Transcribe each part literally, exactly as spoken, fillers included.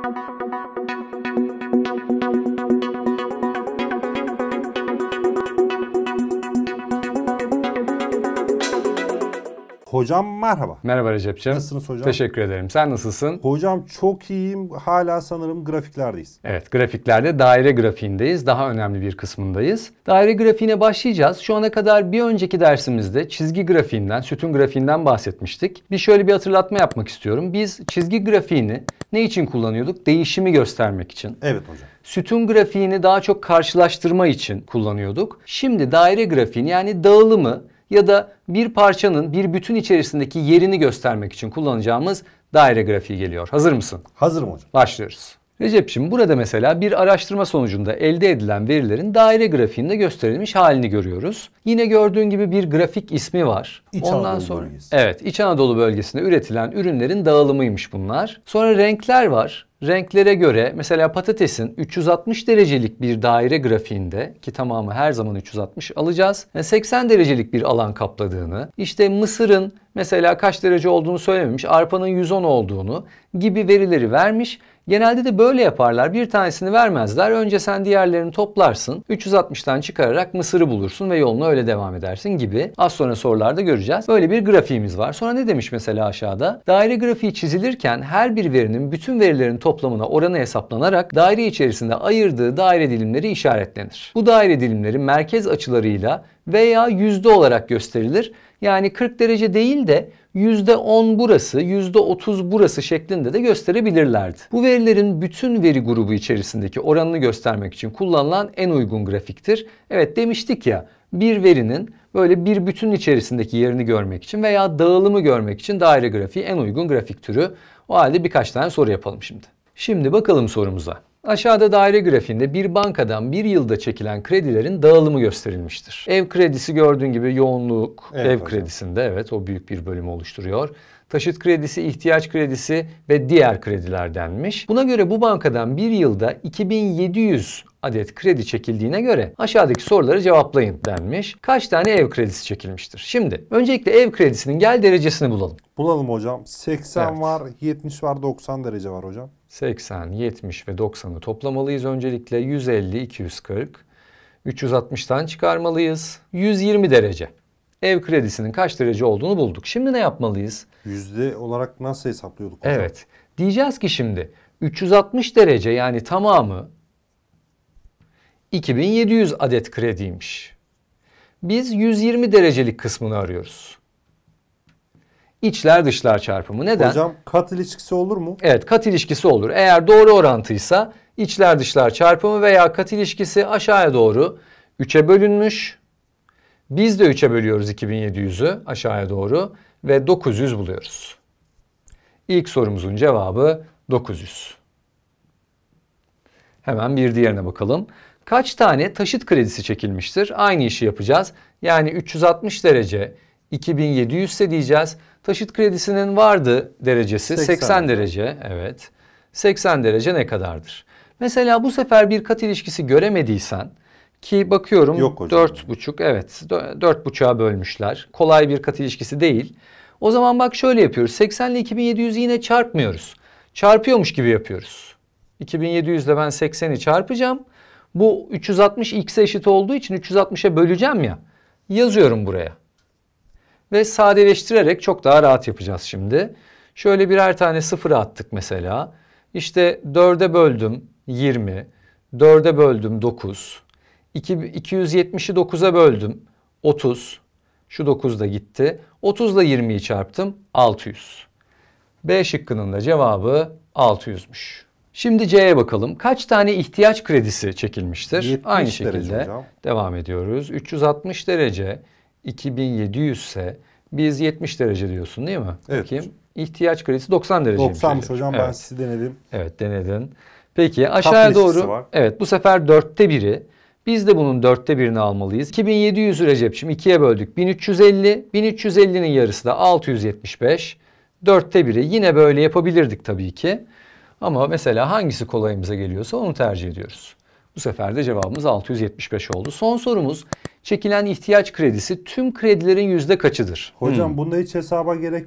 Hocam merhaba. Merhaba Recep'ciğim. Nasılsınız hocam? Teşekkür ederim. Sen nasılsın? Hocam çok iyiyim. Hala sanırım grafiklerdeyiz. Evet, grafiklerde daire grafiğindeyiz. Daha önemli bir kısmındayız. Daire grafiğine başlayacağız. Şu ana kadar bir önceki dersimizde çizgi grafiğinden, sütun grafiğinden bahsetmiştik. Bir şöyle bir hatırlatma yapmak istiyorum. Biz çizgi grafiğini ne için kullanıyorduk? Değişimi göstermek için. Evet hocam. Sütun grafiğini daha çok karşılaştırma için kullanıyorduk. Şimdi daire grafiğini, yani dağılımı ya da bir parçanın bir bütün içerisindeki yerini göstermek için kullanacağımız daire grafiği geliyor. Hazır mısın? Hazırım hocam. Başlıyoruz. Recep'ciğim, burada mesela bir araştırma sonucunda elde edilen verilerin daire grafiğinde gösterilmiş halini görüyoruz. Yine gördüğün gibi bir grafik ismi var. İç Ondan Anadolu sonra bölgesi. Evet, İç Anadolu bölgesinde üretilen ürünlerin dağılımıymış bunlar. Sonra renkler var. Renklere göre mesela patatesin üç yüz altmış derecelik bir daire grafiğinde, ki tamamı her zaman üç yüz altmış alacağız, seksen derecelik bir alan kapladığını, işte mısırın mesela kaç derece olduğunu söylememiş, arpanın yüz on olduğunu gibi verileri vermiş. Genelde de böyle yaparlar. Bir tanesini vermezler. Önce sen diğerlerini toplarsın. üç yüz altmıştan çıkararak mısırı bulursun ve yoluna öyle devam edersin gibi. Az sonra sorularda göreceğiz. Böyle bir grafiğimiz var. Sonra ne demiş mesela aşağıda? Daire grafiği çizilirken her bir verinin bütün verilerin toplamına oranı hesaplanarak daire içerisinde ayırdığı daire dilimleri işaretlenir. Bu daire dilimleri merkez açılarıyla veya yüzde olarak gösterilir. Yani kırk derece değil de yüzde on burası, yüzde otuz burası şeklinde de gösterebilirlerdi. Bu verilerin bütün veri grubu içerisindeki oranını göstermek için kullanılan en uygun grafiktir. Evet, demiştik ya, bir verinin böyle bir bütün içerisindeki yerini görmek için veya dağılımı görmek için daire grafiği en uygun grafik türü. O halde birkaç tane soru yapalım şimdi. Şimdi bakalım sorumuza. Aşağıda daire grafiğinde bir bankadan bir yılda çekilen kredilerin dağılımı gösterilmiştir. Ev kredisi gördüğün gibi yoğunluk Evet, ev hocam. kredisinde, evet, o büyük bir bölümü oluşturuyor. Taşıt kredisi, ihtiyaç kredisi ve diğer krediler denmiş. Buna göre bu bankadan bir yılda iki bin yedi yüz adet kredi çekildiğine göre aşağıdaki soruları cevaplayın denmiş. Kaç tane ev kredisi çekilmiştir? Şimdi öncelikle ev kredisinin gel derecesini bulalım. Bulalım hocam. seksen Evet. var, yetmiş var, doksan derece var hocam. seksen, yetmiş ve doksanı toplamalıyız öncelikle. yüz elli, iki yüz kırk. üç yüz altmıştan çıkarmalıyız. yüz yirmi derece. Ev kredisinin kaç derece olduğunu bulduk. Şimdi ne yapmalıyız? Yüzde olarak nasıl hesaplıyorduk hocam? Evet. Diyeceğiz ki şimdi üç yüz altmış derece, yani tamamı iki bin yedi yüz adet krediymiş. Biz yüz yirmi derecelik kısmını arıyoruz. İçler dışlar çarpımı. Neden? Hocam kat ilişkisi olur mu? Evet, kat ilişkisi olur. Eğer doğru orantıysa içler dışlar çarpımı veya kat ilişkisi aşağıya doğru üçe bölünmüş. Biz de üçe bölüyoruz iki bin yedi yüzü aşağıya doğru ve dokuz yüz buluyoruz. İlk sorumuzun cevabı dokuz yüz. Hemen bir diğerine bakalım. Kaç tane taşıt kredisi çekilmiştir? Aynı işi yapacağız. Yani üç yüz altmış derece iki bin yedi yüz ise diyeceğiz. Taşıt kredisinin vardı derecesi seksen, seksen derece. Evet. seksen derece ne kadardır? Mesela bu sefer bir kat ilişkisi göremediysen, ki bakıyorum dört buçuk, evet, dört buçuğa bölmüşler. Kolay bir kat ilişkisi değil. O zaman bak şöyle yapıyoruz. seksen ile iki bin yedi yüzü yine çarpmıyoruz. Çarpıyormuş gibi yapıyoruz. iki bin yedi yüz ile ben sekseni çarpacağım. Bu üç yüz altmış x'e eşit olduğu için üç yüz altmışa böleceğim ya. Yazıyorum buraya. Ve sadeleştirerek çok daha rahat yapacağız şimdi. Şöyle birer tane sıfıra attık mesela. İşte dörde böldüm yirmi, dörde böldüm dokuz, iki yüz yetmişi dokuza böldüm otuz, şu dokuz da gitti. otuz ile yirmiyi çarptım, altı yüz. B şıkkının da cevabı altı yüzmüş. Şimdi C'ye bakalım. Kaç tane ihtiyaç kredisi çekilmiştir? Aynı şekilde devam ediyoruz. üç yüz altmış derece iki bin yedi yüz ise biz yetmiş derece diyorsun değil mi? Evet. Bakayım. İhtiyaç kredisi doksan derece. doksanmış hocam, evet. Ben sizi denedim. Evet, denedin. Peki aşağıya doğru. Var. Evet, bu sefer dörtte biri. Biz de bunun dörtte birini almalıyız. iki bin yedi yüzü Recep'ciğim ikiye böldük. bin üç yüz elli. bin üç yüz ellinin yarısı da altı yüz yetmiş beş. dörtte biri. Yine böyle yapabilirdik tabii ki. Ama mesela hangisi kolayımıza geliyorsa onu tercih ediyoruz. Bu sefer de cevabımız altı yüz yetmiş beş oldu. Son sorumuz, çekilen ihtiyaç kredisi tüm kredilerin yüzde kaçıdır? Hocam hmm. bunda hiç hesaba gerek yok.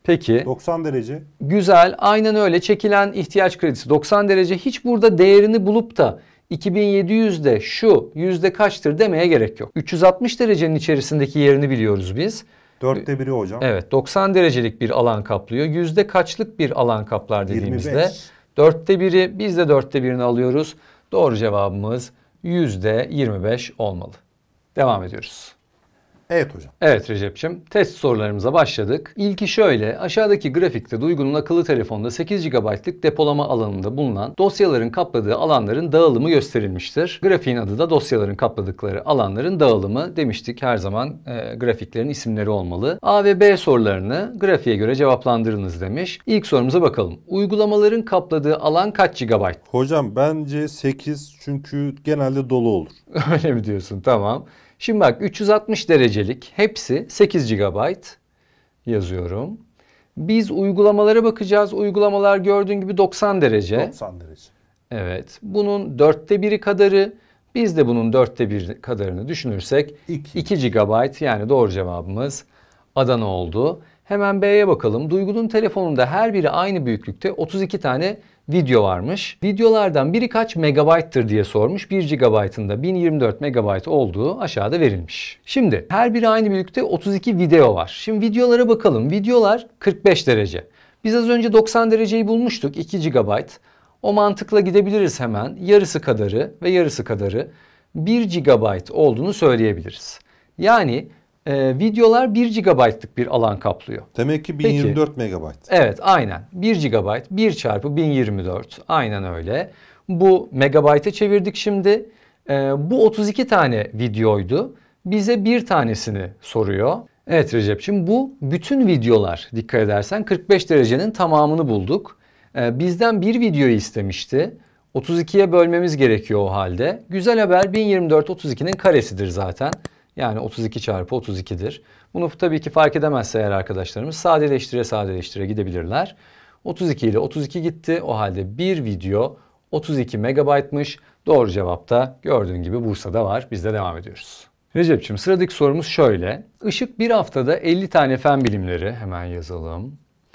Peki. doksan derece. Güzel. Aynen öyle. Çekilen ihtiyaç kredisi doksan derece. Hiç burada değerini bulup da iki bin yedi yüzde şu yüzde kaçtır demeye gerek yok. üç yüz altmış derecenin içerisindeki yerini biliyoruz biz. Dörtte biri hocam. Evet, doksan derecelik bir alan kaplıyor. Yüzde kaçlık bir alan kaplar dediğimizde? yirmi beş. Dörtte biri, biz de dörtte birini alıyoruz. Doğru cevabımız yüzde yirmi beş olmalı. Devam ediyoruz. Evet hocam. Evet Recep'ciğim, test sorularımıza başladık. İlki şöyle, aşağıdaki grafikte Duygu'nun akıllı telefonda sekiz gigabaytlık depolama alanında bulunan dosyaların kapladığı alanların dağılımı gösterilmiştir. Grafiğin adı da dosyaların kapladıkları alanların dağılımı demiştik. Her zaman e, grafiklerin isimleri olmalı. A ve B sorularını grafiğe göre cevaplandırınız demiş. İlk sorumuza bakalım. Uygulamaların kapladığı alan kaç gigabayt? Hocam bence sekiz, çünkü genelde dolu olur. Öyle mi diyorsun? Tamam. Şimdi bak, üç yüz altmış derecelik hepsi sekiz gigabayt yazıyorum. Biz uygulamalara bakacağız. Uygulamalar gördüğün gibi doksan derece. doksan derece. Evet. Bunun dörtte biri kadarı, biz de bunun dörtte bir kadarını düşünürsek iki. iki gigabayt, yani doğru cevabımız Adana oldu. Hemen B'ye bakalım. Duygu'nun telefonunda her biri aynı büyüklükte otuz iki tane video varmış. Videolardan biri kaç megabayttır diye sormuş. bir gigabaytın da bin yirmi dört megabayt olduğu aşağıda verilmiş. Şimdi her biri aynı büyüklükte otuz iki video var. Şimdi videolara bakalım. Videolar kırk beş derece. Biz az önce doksan dereceyi bulmuştuk. iki gigabayt. O mantıkla gidebiliriz hemen. Yarısı kadarı ve yarısı kadarı bir gigabayt olduğunu söyleyebiliriz. Yani e, videolar bir gigabaytlık bir alan kaplıyor. Demek ki bin yirmi dört megabayt. Evet, aynen. bir gigabayt bir çarpı bin yirmi dört. Aynen öyle. Bu megabayta çevirdik şimdi. Ee, bu otuz iki tane videoydu. Bize bir tanesini soruyor. Evet Recep'ciğim, bu bütün videolar, dikkat edersen kırk beş derecenin tamamını bulduk. Ee, bizden bir videoyu istemişti. otuz ikiye bölmemiz gerekiyor o halde. Güzel haber, bin yirmi dört otuz ikinin karesidir zaten. Yani otuz iki çarpı otuz ikidir. Bunu tabii ki fark edemezse eğer arkadaşlarımız sadeleştire sadeleştire gidebilirler. otuz iki ile otuz iki gitti. O halde bir video otuz iki megabaytmış. Doğru cevap da gördüğün gibi Bursa'da var. Biz de devam ediyoruz. Recep'ciğim, sıradaki sorumuz şöyle. Işık bir haftada elli tane fen bilimleri, hemen yazalım.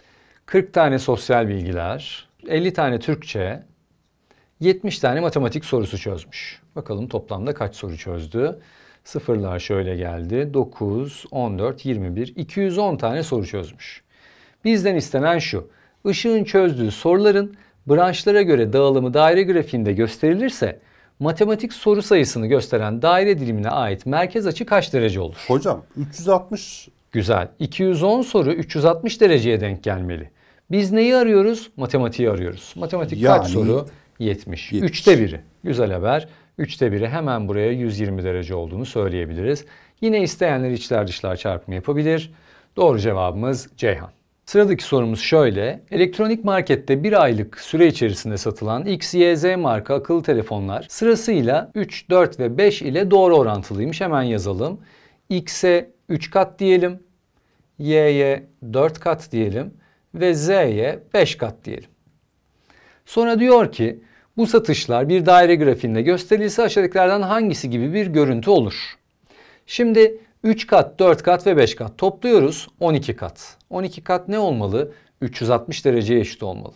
kırk tane sosyal bilgiler, elli tane Türkçe, yetmiş tane matematik sorusu çözmüş. Bakalım toplamda kaç soru çözdü? Sıfırlar şöyle geldi. dokuz, on dört, yirmi bir, iki yüz on tane soru çözmüş. Bizden istenen şu. Işığın çözdüğü soruların branşlara göre dağılımı daire grafiğinde gösterilirse matematik soru sayısını gösteren daire dilimine ait merkez açı kaç derece olur? Hocam üç yüz altmış. Güzel. iki yüz on soru üç yüz altmış dereceye denk gelmeli. Biz neyi arıyoruz? Matematiği arıyoruz. Matematik yani kaç soru? yetmiş. yetmiş. Üçte biri. Güzel haber. Üçte biri, hemen buraya yüz yirmi derece olduğunu söyleyebiliriz. Yine isteyenler içler dışlar çarpımı yapabilir. Doğru cevabımız Ceyhan. Sıradaki sorumuz şöyle. Elektronik markette bir aylık süre içerisinde satılan X, Y, Z marka akıllı telefonlar sırasıyla üç, dört ve beş ile doğru orantılıymış. Hemen yazalım. X'e üç kat diyelim. Y'ye dört kat diyelim. Ve Z'ye beş kat diyelim. Sonra diyor ki bu satışlar bir daire grafiğinde gösterilirse aşağıdakilerden hangisi gibi bir görüntü olur? Şimdi üç kat, dört kat ve beş kat topluyoruz. on iki kat. on iki kat ne olmalı? üç yüz altmış dereceye eşit olmalı.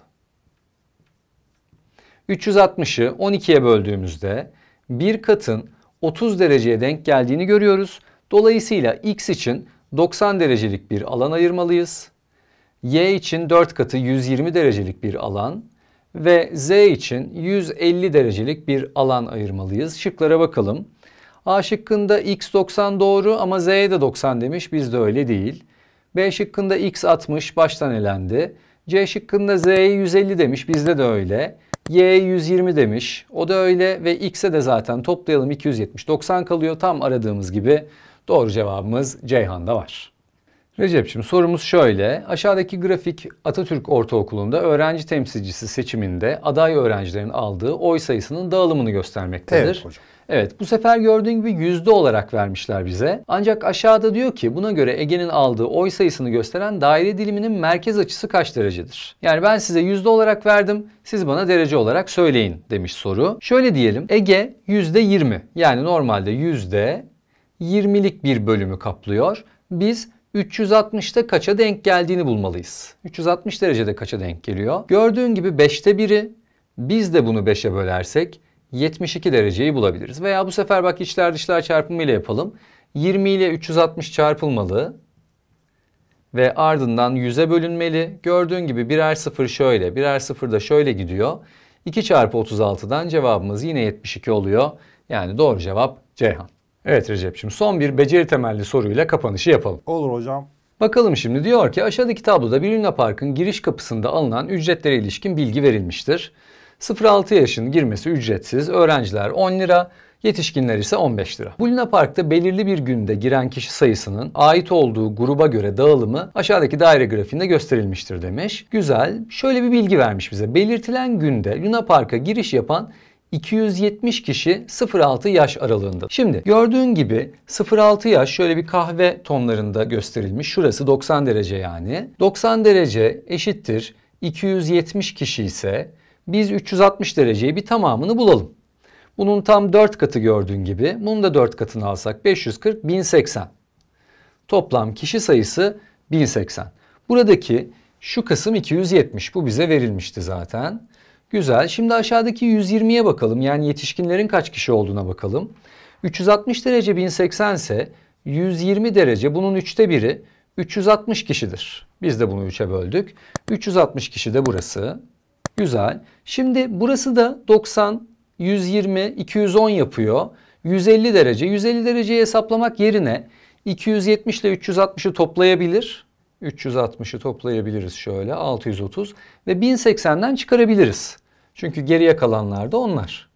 üç yüz altmışı on ikiye böldüğümüzde bir katın otuz dereceye denk geldiğini görüyoruz. Dolayısıyla X için doksan derecelik bir alan ayırmalıyız. Y için dört katı yüz yirmi derecelik bir alan ve Z için yüz elli derecelik bir alan ayırmalıyız. Şıklara bakalım. A şıkkında X doksan doğru ama Z'ye de doksan demiş. Bizde öyle değil. B şıkkında X altmış baştan elendi. C şıkkında Z'ye yüz elli demiş. Bizde de öyle. Y'ye yüz yirmi demiş. O da öyle ve X'e de zaten toplayalım iki yüz yetmiş. doksan kalıyor. Tam aradığımız gibi doğru cevabımız Ceyhan'da var. Recep'ciğim, sorumuz şöyle. Aşağıdaki grafik Atatürk Ortaokulu'nda öğrenci temsilcisi seçiminde aday öğrencilerin aldığı oy sayısının dağılımını göstermektedir. Evet hocam. Evet, bu sefer gördüğün gibi yüzde olarak vermişler bize. Ancak aşağıda diyor ki buna göre Ege'nin aldığı oy sayısını gösteren daire diliminin merkez açısı kaç derecedir? Yani ben size yüzde olarak verdim, siz bana derece olarak söyleyin demiş soru. Şöyle diyelim, Ege yüzde yirmi, yani normalde yüzde yirmilik bir bölümü kaplıyor. Biz üç yüz altmışta kaça denk geldiğini bulmalıyız. üç yüz altmış derecede kaça denk geliyor? Gördüğün gibi beşte biri, biz de bunu beşe bölersek yetmiş iki dereceyi bulabiliriz. Veya bu sefer bak içler dışlar çarpımı ile yapalım. yirmi ile üç yüz altmış çarpılmalı ve ardından yüze bölünmeli. Gördüğün gibi birer sıfır şöyle, birer sıfır da şöyle gidiyor. iki çarpı otuz altıdan cevabımız yine yetmiş iki oluyor. Yani doğru cevap Ceyhan. Evet Recep'ciğim, son bir beceri temelli soruyla kapanışı yapalım. Olur hocam. Bakalım şimdi, diyor ki aşağıdaki tabloda bir Luna Park'ın giriş kapısında alınan ücretlere ilişkin bilgi verilmiştir. sıfır altı yaşın girmesi ücretsiz, öğrenciler on lira, yetişkinler ise on beş lira. Bu Luna Park'ta belirli bir günde giren kişi sayısının ait olduğu gruba göre dağılımı aşağıdaki daire grafiğinde gösterilmiştir demiş. Güzel. Şöyle bir bilgi vermiş bize. Belirtilen günde Luna Park'a giriş yapan iki yüz yetmiş kişi sıfır altı yaş aralığında. Şimdi gördüğün gibi sıfır altı yaş şöyle bir kahve tonlarında gösterilmiş. Şurası doksan derece yani. doksan derece eşittir iki yüz yetmiş kişi ise biz üç yüz altmış dereceyi bir tamamını bulalım. Bunun tam dört katı gördüğün gibi. Bunun da dört katını alsak beş yüz kırk, bin seksen. Toplam kişi sayısı bin seksen. Buradaki şu kısım iki yüz yetmiş. Bu bize verilmişti zaten. Güzel. Şimdi aşağıdaki yüz yirmiye bakalım. Yani yetişkinlerin kaç kişi olduğuna bakalım. üç yüz altmış derece bin seksen ise yüz yirmi derece bunun üçte biri üç yüz altmış kişidir. Biz de bunu üçe böldük. üç yüz altmış kişi de burası. Güzel. Şimdi burası da doksan, yüz yirmi, iki yüz on yapıyor. yüz elli derece. yüz elli dereceyi hesaplamak yerine iki yüz yetmiş ile üç yüz altmışı toplayabilir. üç yüz altmışı toplayabiliriz şöyle. altı yüz otuz ve bin seksenden çıkarabiliriz. Çünkü geriye kalanlar da onlar.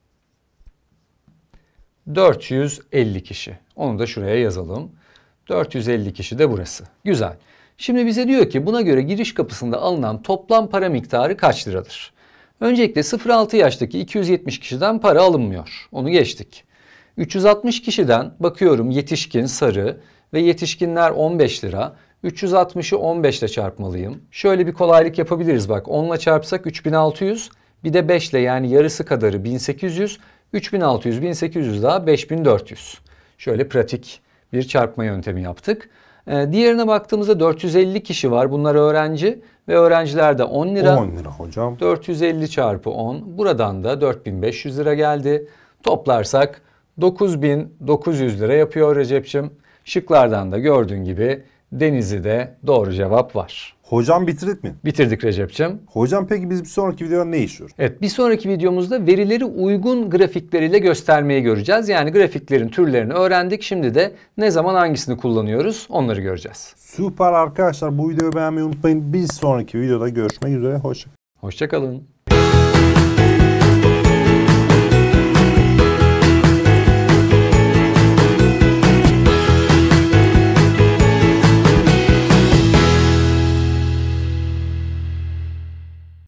dört yüz elli kişi. Onu da şuraya yazalım. dört yüz elli kişi de burası. Güzel. Şimdi bize diyor ki buna göre giriş kapısında alınan toplam para miktarı kaç liradır? Öncelikle sıfır altı yaştaki iki yüz yetmiş kişiden para alınmıyor. Onu geçtik. üç yüz altmış kişiden bakıyorum yetişkin sarı ve yetişkinler on beş lira. üç yüz altmışı on beş ile çarpmalıyım. Şöyle bir kolaylık yapabiliriz bak. on ile çarpsak üç bin altı yüz. Bir de beş ile yani yarısı kadarı bin sekiz yüz. üç bin altı yüz, bin sekiz yüz daha beş bin dört yüz. Şöyle pratik bir çarpma yöntemi yaptık. Ee, diğerine baktığımızda dört yüz elli kişi var. Bunlar öğrenci ve öğrenciler de on lira. on lira hocam. dört yüz elli çarpı on. Buradan da dört bin beş yüz lira geldi. Toplarsak dokuz bin dokuz yüz lira yapıyor Recep'ciğim. Şıklardan da gördüğün gibi Denizli'de doğru cevap var. Hocam bitirdik mi? Bitirdik Recep'ciğim. Hocam peki biz bir sonraki videoda ne işiyoruz? Evet, bir sonraki videomuzda verileri uygun grafikleriyle göstermeyi göreceğiz. Yani grafiklerin türlerini öğrendik. Şimdi de ne zaman hangisini kullanıyoruz onları göreceğiz. Süper arkadaşlar, bu videoyu beğenmeyi unutmayın. Bir sonraki videoda görüşmek üzere. Hoşça kalın. Hoşça kalın.